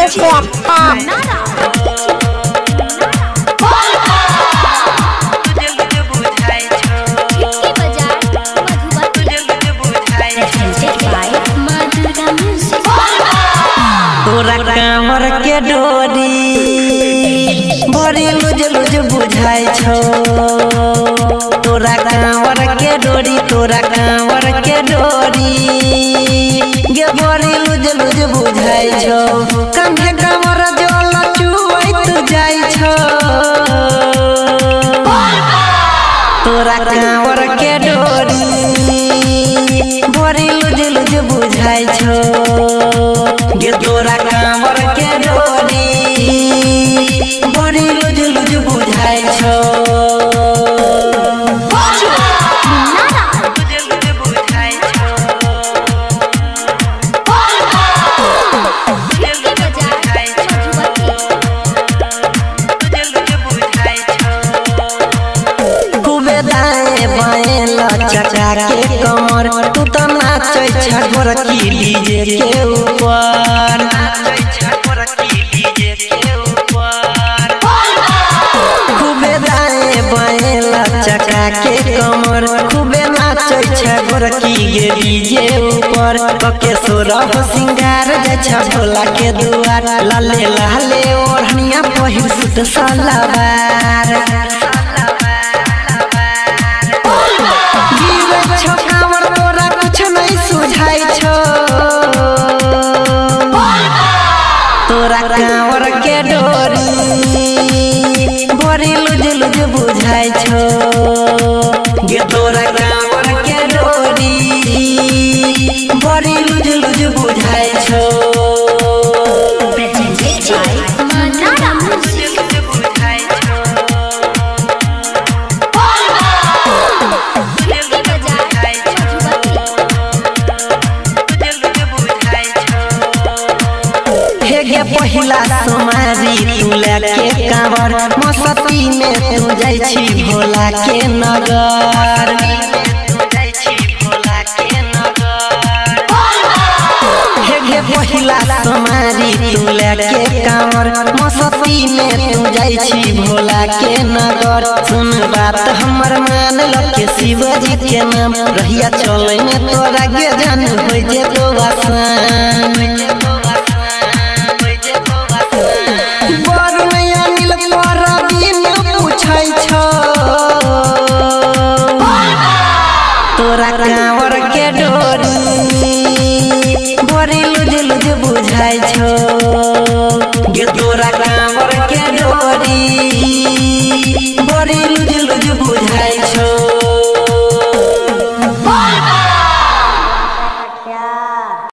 तोरा कांवर के डोरी बड़ी लुज लुज बुझाई छो। तोरा कांवर के डोरी तोरा कांवर के डोरी गे बड़ी लुज लुज बुझाई छो। कंधे कांवर जो लचुआई तू जाई छो। तोरा कांवर के डोरी बड़ी लुज लुज बुझाई छो। गे तोरा कांवर के डोरी बड़ी लुज लुज बुझाई छो। खूबे दाएं बाएं लचका के कमर तू तो नाचै छगोर की डीजे के ऊपर। खूबे दाएं बाएं लचका के कमर खूबे नाचै छगोर की गे डीजे ऊपर। कके सोरह सिंगार जाय छ भोला के दुआर। लाले लाले ओढ़निया पहिर सुत सलवार। तोरा कांवर के डोरी बड़ी लुज लुज बुझाई छो। गे तोरा कांवर के डोरी बड़ी लुज लुज बुझाई छो। पहिला सोमारी तू लेके कांवर मस्ती में तू जाई छी भोला के नगर। हे पहिला सोमारी तू लेके कांवर मस्ती में तू जाई छी भोला के नगर। सुन बात हमर मान लके शिवजी के नाम रहिया चले में तोरा के जान होई जे तो आसान। तोरा कांवर के डोरी बड़ी लुज लुज बुझाई छो। गे तोरा कांवर के डोरी